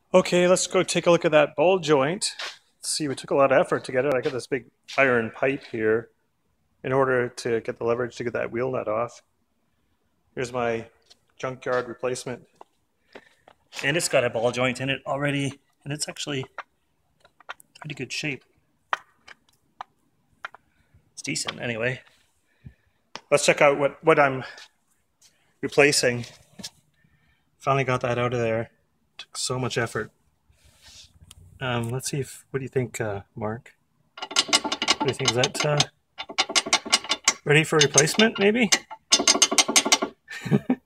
Okay, let's go take a look at that ball joint. Let's see, we took a lot of effort to get it. I got this big iron pipe here in order to get the leverage to get that wheel nut off. Here's my junkyard replacement. And it's got a ball joint in it already, and it's actually pretty good shape. It's decent anyway. Let's check out what I'm replacing. Finally got that out of there. Took so much effort. Let's see what do you think, Mark? What do you think? Is that ready for replacement, maybe?